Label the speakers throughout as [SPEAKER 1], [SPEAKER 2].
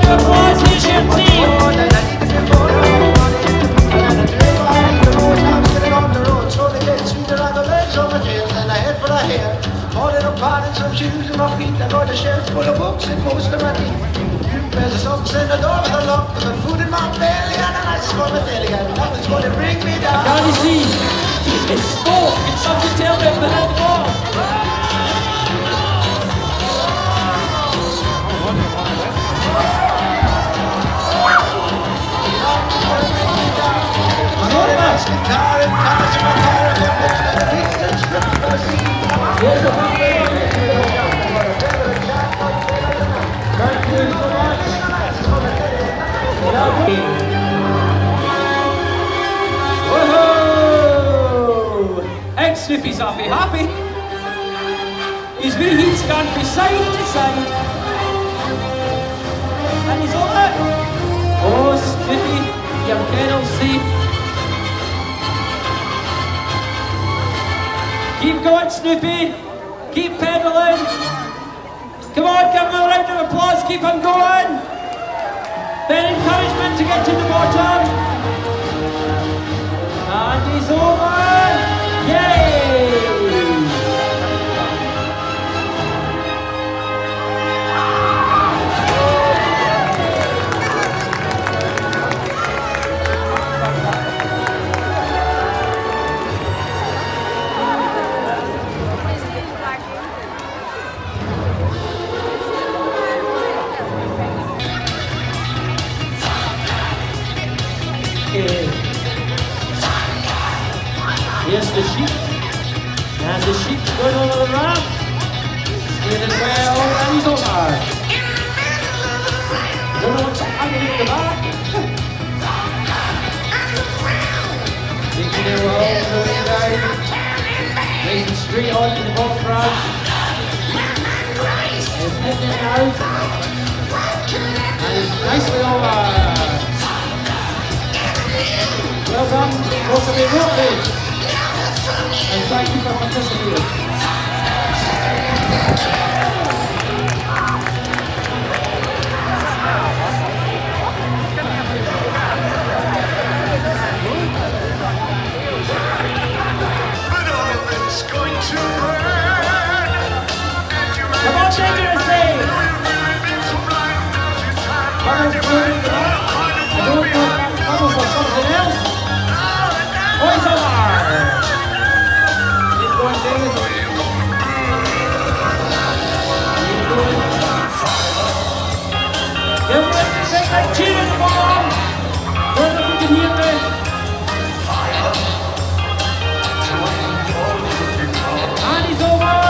[SPEAKER 1] Sniffy's happy. His wee heat's gone from side to side. And he's on it. Oh, Sniffy, your kennel's safe. Keep going, Snoopy. Keep pedalling. Come on, give him a round of applause. Keep him going. Then encouragement to get to the bottom. And he's over. Yay! Here's the sheep, and the sheep's going over the ramp, spinning well, and he's over. Don't know what's happening at the back. Taking it well, going down, nice and straight on to the ball front. It's hitting it out, and it's nicely over. Well done, possibly rugby. And thank you for participating.
[SPEAKER 2] But all of it's going to burn.
[SPEAKER 1] Come on, dangerously! I don't know if bubbles or something else. Voice over! Like cheering the ball! Where the fucking hear me? And he's over!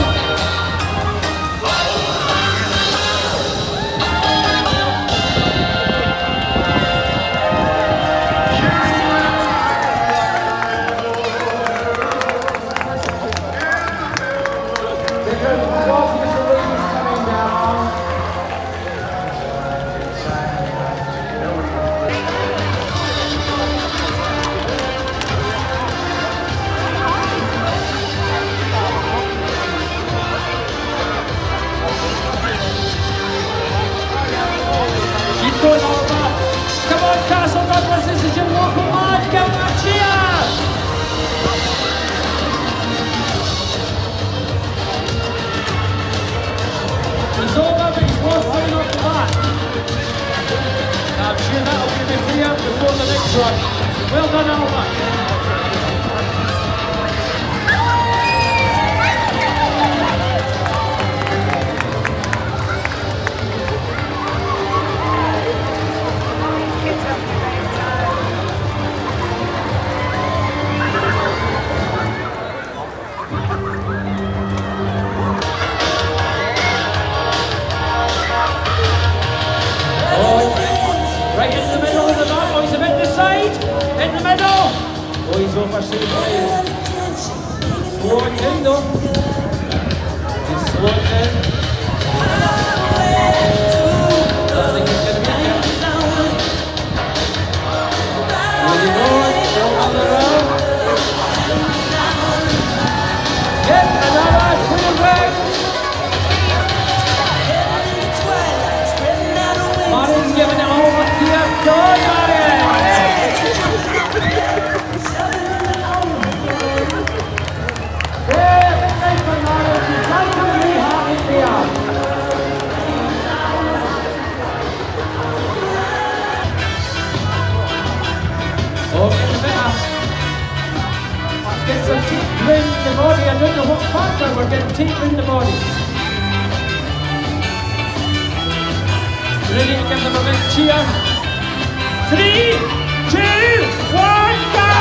[SPEAKER 1] Going over. Come on, Castle Douglas, this is your local lad. Give him a cheer. He's over, but he's worth putting off the bat. I'm sure that'll be the clear before the next one. Well done, Alba. Right in the middle of the map, oh, he's a bit this side, in the middle. Oh, he's over so high. Slowing down though. He's slowing down. I think he's going to be here. There you go, still on the road. Get another clear back. Marty Ready to give them a big cheer. 3, 2, 1, go!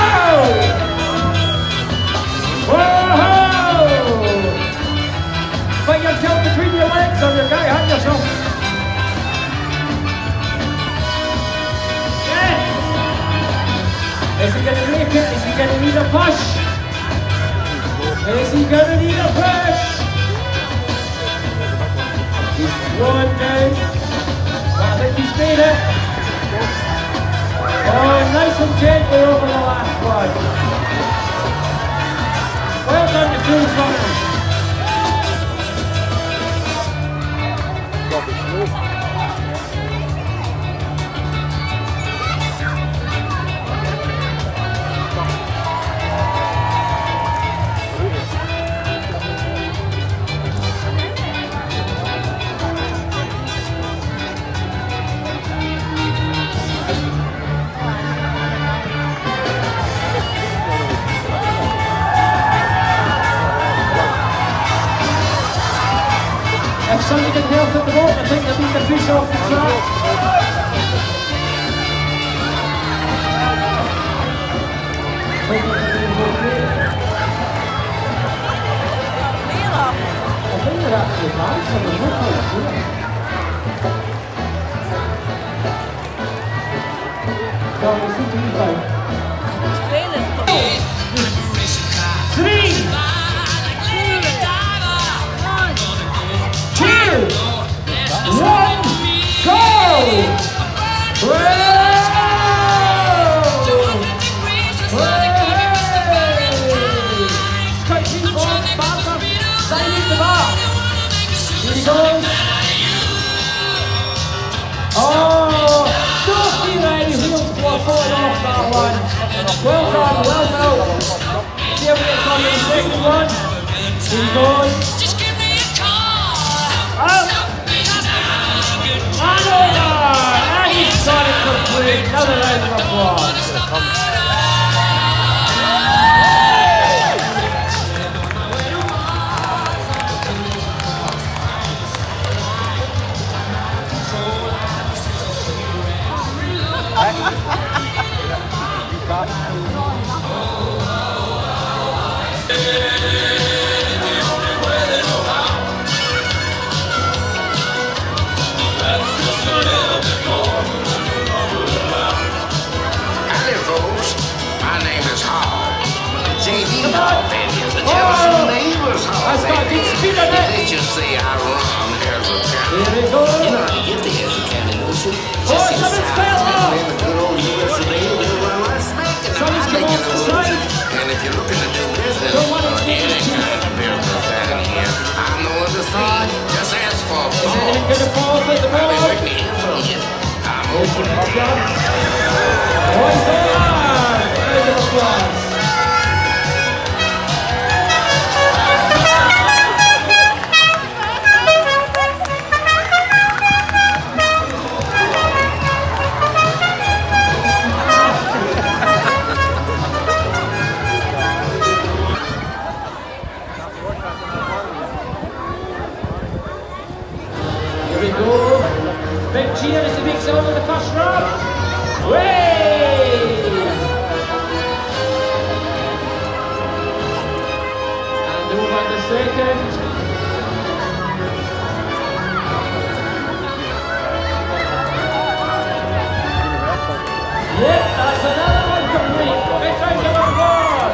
[SPEAKER 1] Whoa! Put your tail between your legs on your guy, hang yourself. Yes! Is he going to make it? Is he going to need a push? Is he going to need a push? He's one down. But I think he's made it. Oh, nice and gently over the last one. Well done to Cruz runners. If somebody can help at the moment, I think they'll need to push off the track. I think they're actually nice on the lookout, isn't it? No, they seem to be fine. 3, 2, 1, go! Oh, don't be ready, wheels blow falling off that one. Well done, well done. See if we get on the second one. Here he goes. Up! And over! And he's got it complete. Another round of applause. That's got good speed on it.
[SPEAKER 3] They just say I run as a captain.
[SPEAKER 1] Here we go.
[SPEAKER 3] You know how to get there as a captain, don't you?
[SPEAKER 1] Oh, something's fell off.
[SPEAKER 3] In the good old US of A, they'll run right smack in the
[SPEAKER 1] Something's come off the side.
[SPEAKER 3] And if you're looking to do business,
[SPEAKER 1] Don't want to
[SPEAKER 3] or
[SPEAKER 1] change
[SPEAKER 3] any
[SPEAKER 1] it.
[SPEAKER 3] kind of business down here, I'm the one to see. Just ask for a
[SPEAKER 1] Is
[SPEAKER 3] ball.
[SPEAKER 1] anything going to fall off at the
[SPEAKER 3] I'll be
[SPEAKER 1] ball?
[SPEAKER 3] waiting to hear from you. I'm open.
[SPEAKER 1] Boys on! Round of applause. Here we go. Big cheer as he makes it over the first round. Way! And over the second. Yep, that's another one complete. Big round of applause.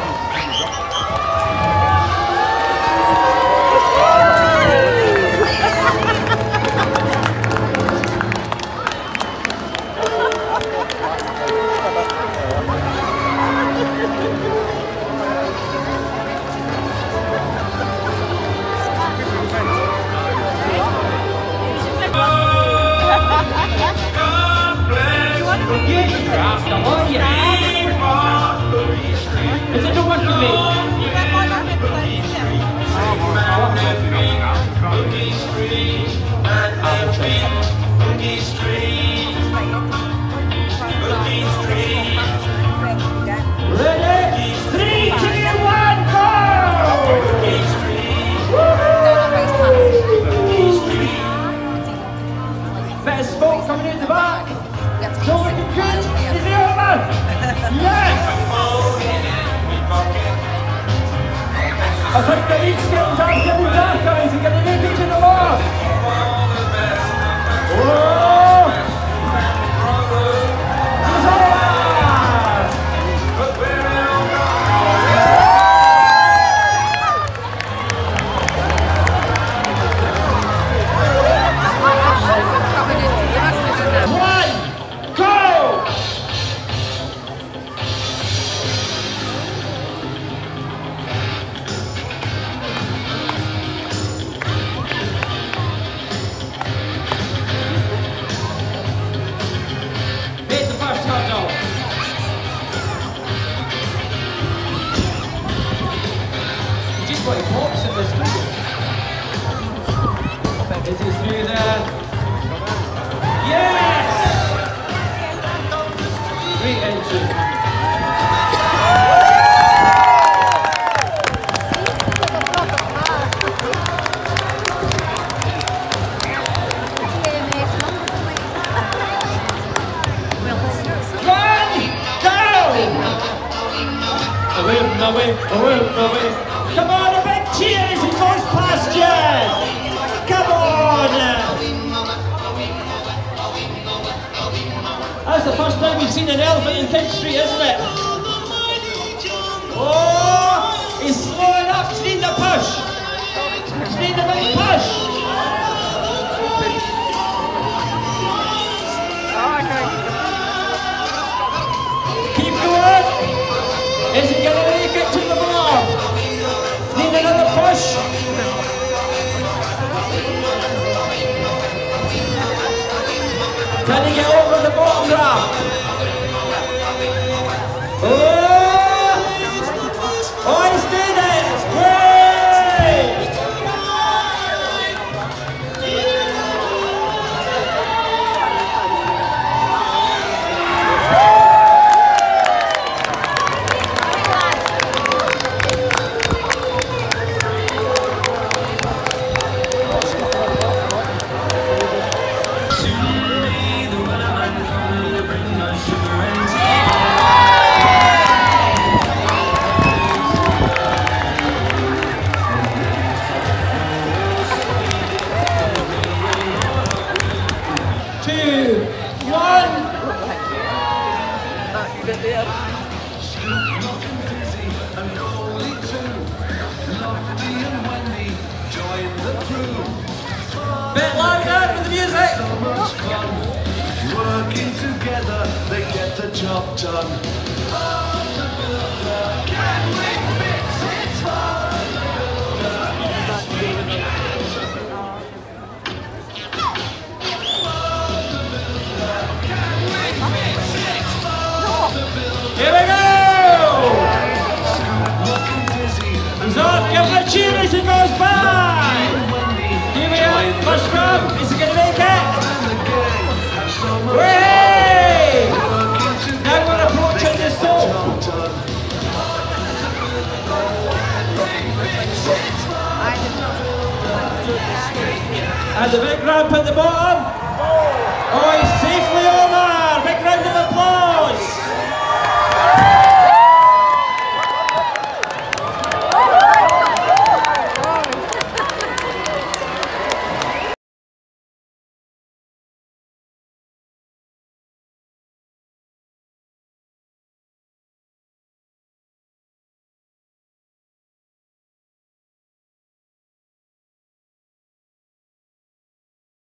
[SPEAKER 1] Is it the one for me? Ready? 3, 2, 1, go! Bit of smoke coming away, away. Come on, a big cheer as he goes past you. Come on. That's the first time we've seen an elephant in King Street, isn't it? Oh, he's slowing up. Just need the push. Just need the big push. Keep going. Is he going to make it to the bottom? Need another push. Can he get over the bottom ramp? Oh, he's did it! Way! Bit louder for the music.
[SPEAKER 2] So much fun. Working together, they get the job done. Can we fix it?
[SPEAKER 1] Here we go. He's off. Give him a cheer as he goes by. Here we are. First come. Is he going to make it? Way! Now we're approaching the soul. And the big ramp at the bottom. Oh, he's